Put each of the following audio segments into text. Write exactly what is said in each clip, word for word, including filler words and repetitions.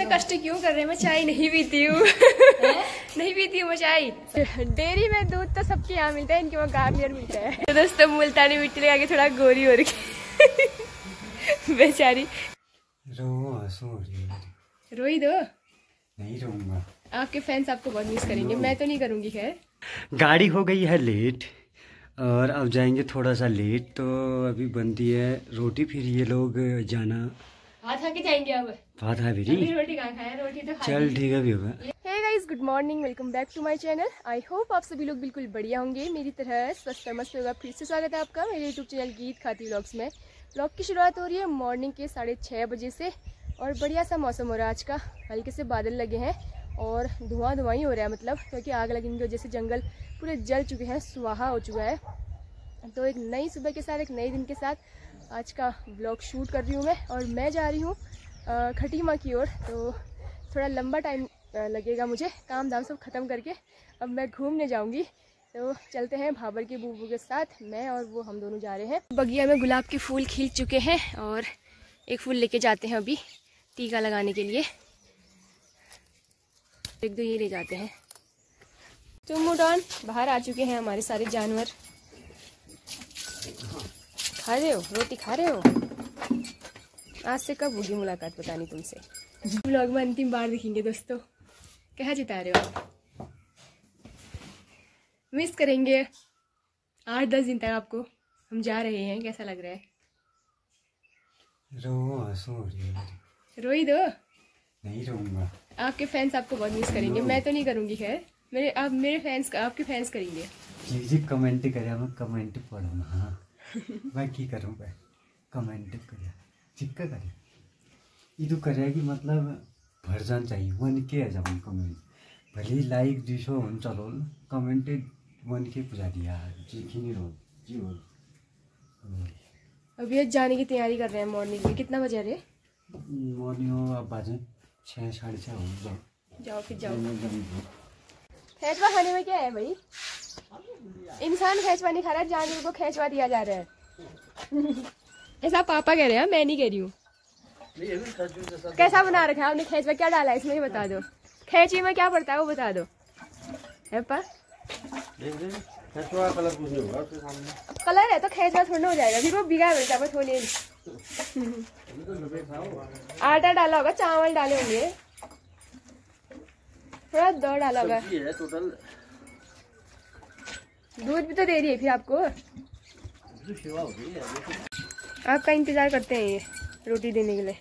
कष्ट क्यों कर रहे हैं? मैं चाय नहीं पीती हूँ। नहीं पीती हूँ मैं चाय। डेयरी में दूध तो सबके यहाँ मिलता है, इनके वहाँ गार्नियर मिलता है। तो दोस्तों मुल्तानी मिट्टी लगा के थोड़ा गोरी हो रही बेचारी। रोई दो, नहीं रहूंगा। आपके फैंस आपको बहुत मिस करेंगे, मैं तो नहीं करूँगी। खैर गाड़ी हो गई है लेट और अब जाएंगे थोड़ा सा लेट, तो अभी बनती है रोटी। फिर ये लोग जाना हाथ खा के जाएंगे। अब बात है अभी रोटी कहाँ खाया? रोटी तो चल ठीक है भी होगा। Hey guys, good morning, welcome back to my channel. I hope आप सभी लोग बिल्कुल बढ़िया होंगे, मेरी तरह स्वस्थ और मस्त होगा। फिर से स्वागत है आपका मेरे यूट्यूब चैनल गीत खाती व्लॉग्स में। व्लॉग की शुरुआत हो रही है मॉर्निंग के साढ़े छः बजे से और बढ़िया सा मौसम हो रहा है आज का। हल्के से बादल लगे हैं और धुआं धुआं ही हो रहा है, मतलब क्योंकि आग लगने की वजह से जंगल पूरे जल चुके हैं, सुहा हो चुका है। तो एक नई सुबह के साथ, एक नए दिन के साथ आज का ब्लॉग शूट कर रही हूँ मैं। और मैं जा रही हूँ खटी माँ की ओर, तो थोड़ा लंबा टाइम लगेगा मुझे, काम धाम सब ख़त्म करके अब मैं घूमने जाऊँगी। तो चलते हैं भाबर के बूबू के साथ, मैं और वो हम दोनों जा रहे हैं। बगिया में गुलाब के फूल खिल चुके हैं और एक फूल लेके जाते हैं अभी टीका लगाने के लिए। एक दो ये ले जाते हैं। तो मुडान बाहर आ चुके हैं हमारे सारे जानवर। खा रहे हो रोटी? खा रहे हो? आज से कब होगी मुलाकात पता नहीं तुमसे। ब्लॉग में अंतिम बार दिखेंगे दोस्तों। कहाँ जिता रहे हो आप? मिस करेंगे आठ दस दिन तक आपको। हम जा रहे हैं, कैसा लग रहा है? रो सो रोई दो, नहीं रहूंगा। आपके फैंस आपको बहुत मिस करेंगे, मैं तो नहीं करूँगी। खैर मेरे आप मेरे फैंस आपके फैंस करेंगे। जी जी कमेंट करे, मैं कमेंट पढ़ूँ। हाँ मैं की करूँ? मैं कमेंट करे चिक्का करे ये तो करे कि मतलब भर जान चाहिए मन के है। जब कमेंट भले लाइक दुई सौ हुन्छ चलो, कमेंट मन के पुजा दिया जी नहीं रो जी हो। अभी आज जाने की तैयारी कर रहे हैं मॉर्निंग में। कितना बजे रहे? मॉर्निंग हो अब बाजे छः साढ़े छः हो जाओ। जाओ फिर जाओ। खेचवा खाने में क्या है भाई? इंसान खेचवा नहीं खा रहा है, जानवर को खेचवा दिया जा रहा है। ऐसा पापा कह रहे हैं, मैं नहीं कह रही हूँ। कैसा बना रखा है आपने खेचवा? क्या डाला है इसमें ये बता दो। खेची में क्या पड़ता है वो बता दो। है पा कलर कुछ नहीं होगा उसके सामने। कलर है तो खेचवा थोड़ा हो जाएगा, फिर वो बिगा मिलता है थोड़ी। आटा डाला होगा, चावल डाले होंगे, थोड़ा दो डाला होगा। दूध भी तो दे रही है फिर आपको। आपका इंतजार करते हैं ये रोटी देने के लिए।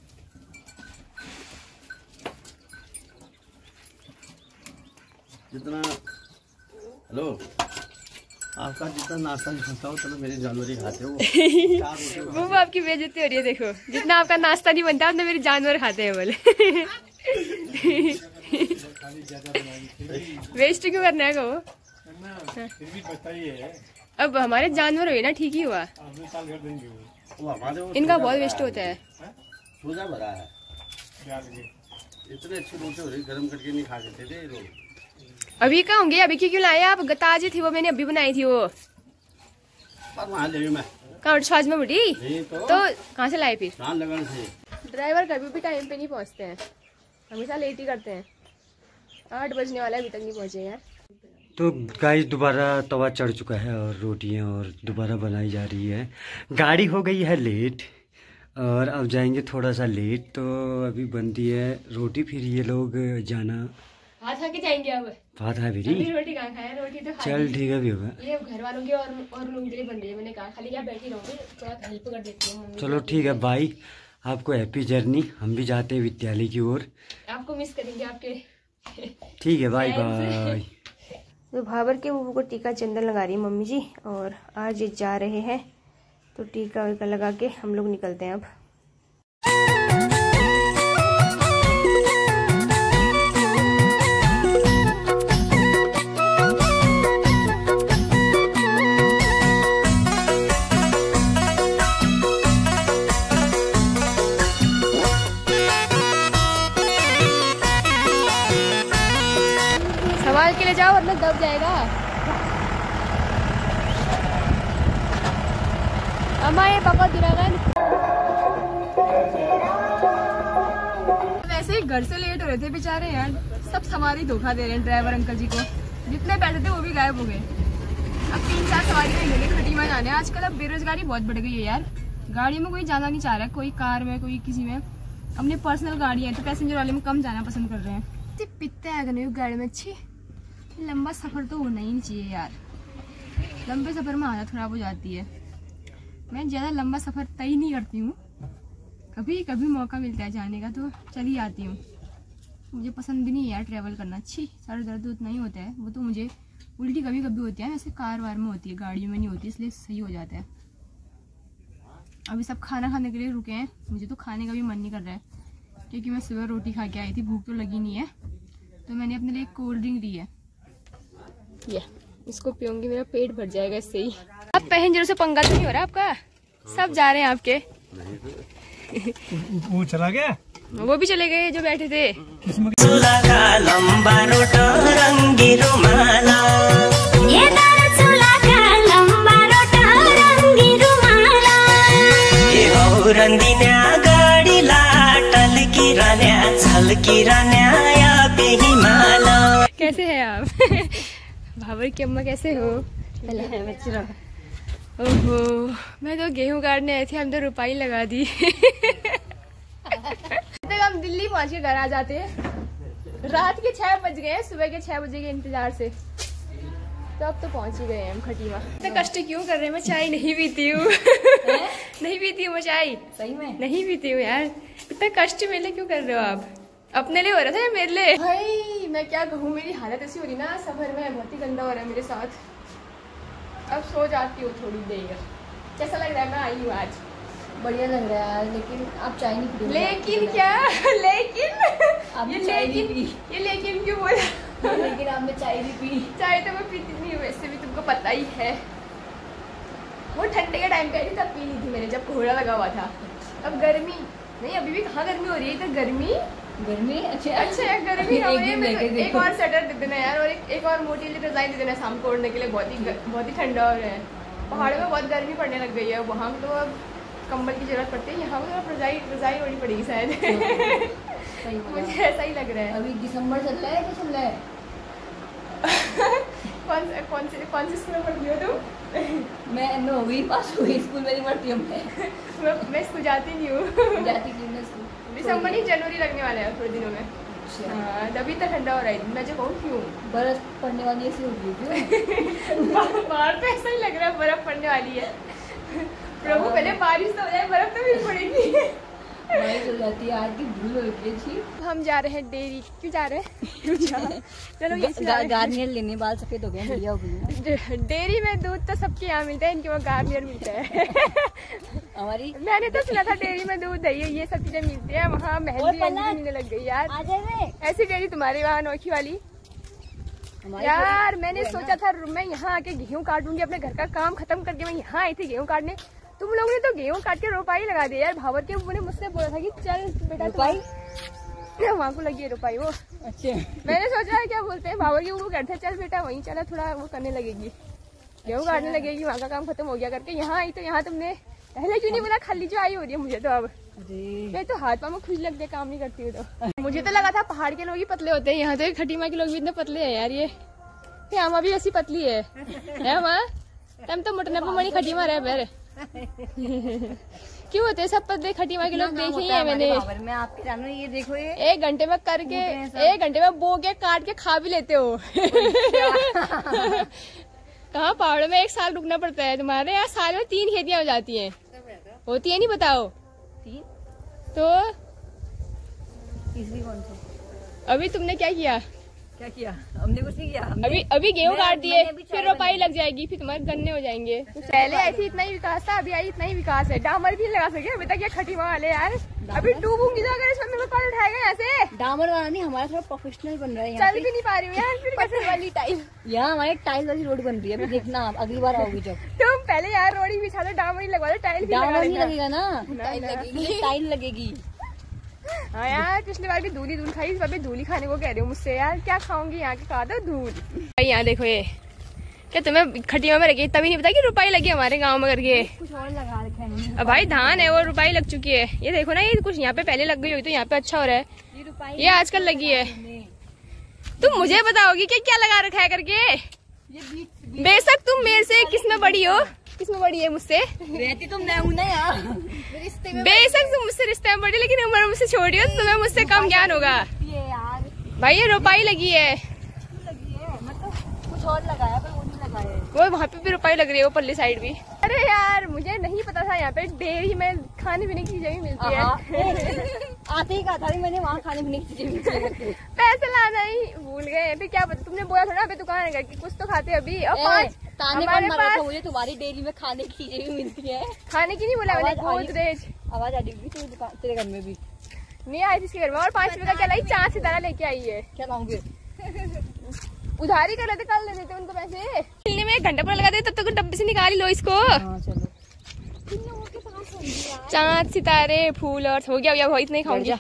जितना हेलो आपका जितना नाश्ता नहीं खाता हो तो मेरे जानवर ही खाते हो। वो आपकी बेइज्जती हो रही है। देखो जितना आपका नाश्ता नहीं बनता उतना मेरे जानवर खाते हैं बोले। वेस्ट क्यों करना है वो? अब हमारे जानवर हुए ना, ठीक ही हुआ। इनका बहुत वेस्ट होता है। सोजा भरा है, इतने अच्छे रोटी हो रही, गरम करके नहीं खा सकते थे लोग। अभी कहाँ होंगे? अभी क्यों क्यों लाए आप? ताजी थी वो, मैंने अभी बनाई थी वो। मैं कहाँ छाछ में बुढ़ी तो, तो कहाँ से लाए फिर? ड्राइवर कभी भी टाइम पे नहीं पहुँचते हैं, हमेशा लेट ही करते हैं। आठ बजने वाला है, अभी तक नहीं पहुँचे यार। तो गाइस दोबारा तवा चढ़ चुका है और रोटियां और दोबारा बनाई जा रही है। गाड़ी हो गई है लेट और अब जाएंगे थोड़ा सा लेट, तो अभी बनती है रोटी। फिर ये लोग जाना हाथ खा के जाएंगे। अब बात है भी रोटी कहाँ खाया? रोटी तो चल ठीक है भी होगा। ये घर वालों के और और लोगों के लिए बन रही है। मैंने कहा खाली क्या बैठी रहूंगी, थोड़ा हेल्प कर देती हूँ। चलो ठीक है बाई, आपको हैप्पी जर्नी। हम भी जाते हैं विद्यालय की ओर, आपको मिस करेंगे आपके। ठीक है बाय बाय। तो भाबर के बूबू को टीका चंदन लगा रही है मम्मी जी, और आज ये जा रहे हैं तो टीका वीका लगा के हम लोग निकलते हैं अब। संभाल के ले जाओ वरना दब जाएगा। अम्मा ये पकड़ दिलागन। वैसे घर से लेट हो रहे थे बेचारे यार, सब सवारी धोखा दे रहे हैं ड्राइवर अंकल जी को। जितने बैठे थे वो भी गायब हो गए। अब तीन चार सवारी नहीं मिली खटीमा जाने। आजकल अब बेरोजगारी बहुत बढ़ गई है यार, गाड़ी में कोई जाना नहीं चाह रहा है, कोई कार में कोई किसी में। अपनी पर्सनल गाड़ी है तो पैसेंजर वाले में कम जाना पसंद कर रहे हैं। पित्ते आ गए गाड़ी में। अच्छी लंबा सफ़र तो होना ही नहीं चाहिए यार, लंबे सफ़र में हालत ख़राब हो जाती है। मैं ज़्यादा लंबा सफ़र तय नहीं करती हूँ, कभी कभी मौका मिलता है जाने का तो चली आती हूँ। मुझे पसंद भी नहीं है यार ट्रैवल करना। अच्छी सर दर्द उतना ही होता है, वो तो मुझे उल्टी कभी कभी होती है, ऐसे कार वार में होती है, गाड़ियों में नहीं होती, इसलिए सही हो जाता है। अभी सब खाना खाने के लिए रुके हैं, मुझे तो खाने का भी मन नहीं कर रहा है क्योंकि मैं सुबह रोटी खा के आई थी, भूख तो लगी नहीं है, तो मैंने अपने लिए कोल्ड ड्रिंक ली है। ये इसको पीऊंगी, मेरा पेट भर जाएगा इससे ही। अब पैसेंजरों से पंगा तो नहीं हो रहा आपका? सब जा रहे हैं आपके। वो चला गया, वो भी चले गए जो बैठे थे। कैसे हैं आप? भावर की अम्मा कैसे हो? ओहो, मैं तो गेहूं काटने आई थी, हम तो रुपाई लगा दी। तक हम दिल्ली पहुंच के घर आ जाते हैं। रात के छह बज गए हैं, सुबह के छह बजे के इंतजार से, तो अब तो पहुंच ही गए हैं हम खटीमा। इतना कष्ट क्यों कर रहे हैं? मैं चाय नहीं पीती हूँ। नहीं पीती हूँ मैं चाय, सही में नहीं पीती हूँ यार। इतना कष्ट मेरे लिए क्यों कर रहे हो आप? अपने लिए हो रहा था या मेरे लिए? भाई मैं क्या कहूँ, मेरी हालत ऐसी हो रही ना सफर में, बहुत ही गंदा हो रहा है मेरे साथ। अब सो जाती हूँ थोड़ी देर। कैसा लग रहा है? मैं आई हूँ आज, बढ़िया लग रहा है यार, लेकिन आप चाय नहीं पी। लेकिन क्या? लेकिन आप ये चाय लेकिन नहीं पी। ये लेकिन क्यों बोला? लेकिन आपने चाय नहीं पी। चाय तो मैं पीती नहीं हूँ वैसे भी, तुमको पता ही है। वो ठंडे के टाइम पे आई थी तब पी ली थी मैंने, जब कोहरा लगा हुआ था। अब गर्मी नहीं, अभी भी कहाँ गर्मी हो रही है इधर। गर्मी गर्मी अच्छा अच्छा है, गर्मी हो रही है। तो एक और स्वेटर दे देना यार, और एक, एक और मोटी ली रजाई दे देना शाम को ओढ़ने के लिए। बहुत ही बहुत ही ठंडा हो रहा है। पहाड़ों में बहुत गर्मी पड़ने लग गई है, वहाँ तो अब कंबल की जरूरत पड़ती है, यहाँ पर रजाई रजाई ओढ़नी पड़ेगी शायद। मुझे ऐसा ही लग रहा है। अभी दिसंबर चल रहा है, क्या चल रहा है? कौन कौन से कौन से स्कूल में पढ़ती हो तुम? मैं नौवीं पास हुई, स्कूल में नहीं पढ़ती हूँ मैं। मैं स्कूल जाती नहीं हूँ। जाती थी मैं स्कूल। दिसंबर नहीं, जनवरी लगने वाला है थोड़े दिनों में। हाँ, तभी तो ठंडा हो रहा है। मैं जो कहूँ क्यों बर्फ पड़ने वाली ऐसी हो गई क्यों? बाहर तो ऐसा ही लग रहा है बर्फ पड़ने वाली है। प्रभु पहले बारिश तो हो जाए, बर्फ तो भी पड़ेगी। बारिश हो जाती है, आज की धूल हो रही है। हम जा रहे हैं डेयरी। क्यों जा रहे हैं? क्यों जा चलो ये गा, गार्नियर लेने, बाल सफेद हो गए, बढ़िया हो गई। डेयरी में दूध तो सबके यहाँ मिलता है, इनके वहाँ गार्नियर मिलता है। हमारी मैंने तो सुना था डेयरी में दूध दही ये सब चीजें मिलती है, वहाँ महंगी मिलने लग गई यार। ऐसी डेयरी तुम्हारे वहाँ अनोखी वाली यार। मैंने सोचा था मैं यहाँ आके गेहूँ काटूंगी, अपने घर का काम खत्म करके मैं यहाँ आई थी गेहूँ काटने। तुम लोगों ने तो गेहूँ काट के रोपाई लगा दिया यार। भावर के उन्होंने मुझसे बोला था कि चल बेटा रोपाई, वहाँ को लगी है रोपाई वो। अच्छा मैंने सोचा है क्या बोलते हैं, भावर के वो कहते चल बेटा वहीं चला, थोड़ा वो करने लगेगी, गेहूँ काटने लगेगी, वहाँ का काम खत्म हो गया करके यहाँ आई। तो यहाँ तुमने पहले क्यों नहीं बोला? खाली जो आई हो रही है मुझे तो अब। मैं तो हाथ पाँव में खुश लगते काम नहीं करती हूँ तो। मुझे तो लगा था पहाड़ के लोग ही पतले होते हैं, यहाँ तो खटीमा के लोग भी इतने पतले हैं यार। ये हम भी ऐसी पतली है, है माँ? तम तो मोटने पर मणि खटीमा रहे पैर। क्यों होते सब पतले खटीमा के लोग? देखे ही है मैंने। मैं आपके जानू, ये देखो ये एक घंटे में करके, एक घंटे में बो के काट के खा भी लेते हो। कहाँ पहाड़ों में एक साल रुकना पड़ता है, तुम्हारे यहाँ साल में तीन खेतियाँ हो जाती हैं। होती है नहीं बताओ? तीन तो तीसरी कौन सी? अभी तुमने क्या किया? क्या किया? हमने कुछ नहीं किया। अभी अभी गेहूं काट दिए, फिर रोपाई लग जाएगी, फिर तुम्हारे गन्ने हो जाएंगे। पहले आई थी इतना ही विकास था, अभी आई इतना ही विकास है। डामर भी लगा सके अभी तक, क्या खटीमा वाले यार। अभी डूबूंगी तो अगर इसमें कौन उठाएगा यहाँ से? डामर वाला नहीं, हमारा थोड़ा प्रोफेशनल बन रहा है। चल भी नहीं पा रही हूँ यार, फिर कैसे वाली टाइल। यहाँ हमारी टाइल वाली रोड बन रही है, अभी देखना आप अगली बार आओगी जब। तुम पहले यार रोड ही बिछा दो, डामर ही लगवा दो, टाइल डामर नहीं लगेगा ना, टाइल लगेगी, टाइल लगेगी। हाँ यार, पिछली बार भी धूली धूल खाई, इस बार भी धूली खाने को कह रही हूँ मुझसे यार। क्या खाऊंगी यहाँ के? खा दो धूल। भाई यहाँ देखो, ये क्या तुम्हें खटिया में रखी तभी नहीं पता कि रुपाई लगी हमारे गांव में करके? कुछ और लगा रखे हैं। अब भाई धान है वो रुपाई लग चुकी है। ये देखो ना, ये कुछ यहाँ पे पहले लग गई हुई तो यहाँ पे अच्छा हो रहा है। ये आजकल लगी है। तुम मुझे बताओगी कि क्या लगा रखा है करके? बेशक तुम मेरे से किसमें बड़ी हो, किसमें बड़ी है मुझसे? रहती तुम मैं हूं ना यार। बेशक तुम मुझसे रिश्ते में बड़ी, लेकिन उम्र मुझसे छोटी हो, तुम्हें मुझसे कम ज्ञान होगा। भाई ये रोपाई लगी है, मतलब कुछ और लगाया पर वो नहीं लगाया। वो वहाँ पे भी रुपए लग रही है, वो पल्ली साइड भी। अरे यार मुझे नहीं पता था यहाँ पे डेयरी में खाने पीने की चीजें भी मिलती है। आते ही कहा था मैंने वहाँ खाने पीने की चीजें मिलती है। पैसे लाना ही भूल गए। फिर क्या पता, तुमने बोला थोड़ा अभी दुकान है कि कुछ तो खाते अभी। और पाँच हमारे पास मुझे तुम्हारी डेयरी में खाने की चीजें भी मिलती है। खाने की नहीं बोला मैंने, गोदरेज। आवाज आ रही तेरी दुकान, तेरे घर में भी नहीं आई इसके घर में। और पाँच रुपए का क्या लाई, चार सितारा लेके आई है। क्या लाऊंगी? उधारी कर लेते, कल ले देते उनको पैसे। मिलने में एक घंटा पूरा लगा देते, तब तक डब्बे से निकाल लो इसको। हाँ चलो। चांद सितारे फूल और हो गया, वो इतना ही खाऊंगी।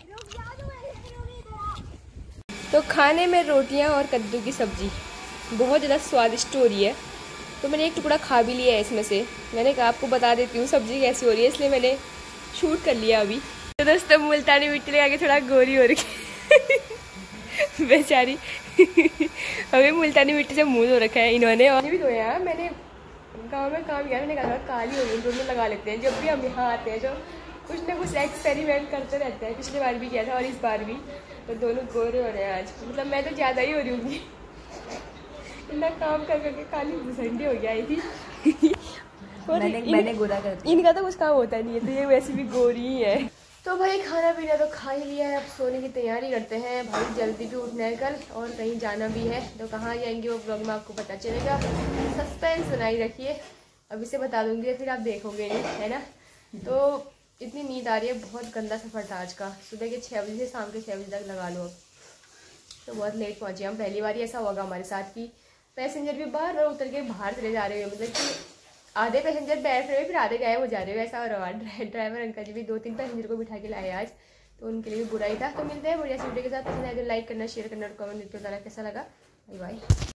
तो खाने में रोटियां और कद्दू की सब्जी बहुत ज़्यादा स्वादिष्ट हो रही है। तो मैंने एक टुकड़ा खा भी लिया है इसमें से। मैंने कहा आपको बता देती हूँ सब्जी कैसी हो रही है, इसलिए मैंने शूट कर लिया अभी। तो दोस्तों मुल्तानी मिट्टी लगा के थोड़ा गोरी हो रखी बेचारी। अभी मुल्तानी मिट्टी से मुँह धो रखा है इन्होंने। और भी धोया है मैंने, गाँव में काम किया, मैंने कहा काली हो गई, दोनों लगा लेते हैं। जब भी हम यहाँ आते हैं जो कुछ ना कुछ एक्सपेरिमेंट करते रहते हैं। पिछली बार भी किया था और इस बार भी। तो दोनों गोरे हो रहे हैं आज, मतलब मैं तो ज़्यादा ही हो रही हूँ। इतना काम कर करके काली भुसंडी हो गया थी। और मैंने, इन, मैंने गोरा कर दिया। इनका तो कुछ काम होता नहीं है, तो ये वैसे भी गोरी ही है। तो भाई खाना पीना तो खा ही लिया है, अब सोने की तैयारी करते हैं। भाई जल्दी भी उठना है कल और कहीं जाना भी है। तो कहाँ जाएंगे वो ब्लॉग में आपको पता चलेगा। सस्पेंस बनाई रखिए, अभी से बता दूंगी फिर आप देखोगे नहीं, है ना। तो इतनी नींद आ रही है, बहुत गंदा सफ़र था आज का। सुबह के छः बजे से शाम के छः बजे तक लगा लो। तो बहुत लेट पहुँचे हम। पहली बार ही ऐसा होगा हमारे साथ कि पैसेंजर भी बाहर और उतर के बाहर चले जा रहे हो, मतलब कि आधे पैसेंजर बैठ रहे हो फिर आधे गायब हो जा रहे हो, ऐसा हो रहा है। ड्राइवर अंकल जी भी दो तीन पैसेंजर को बिठा के लाए आज, तो उनके लिए भी बुरा ही था। तो मिलते हैं बढ़िया वीडियो के साथ। पसंद आए तो लाइक करना, शेयर करना और कमेंट करके बताना कैसा लगा। Bye bye.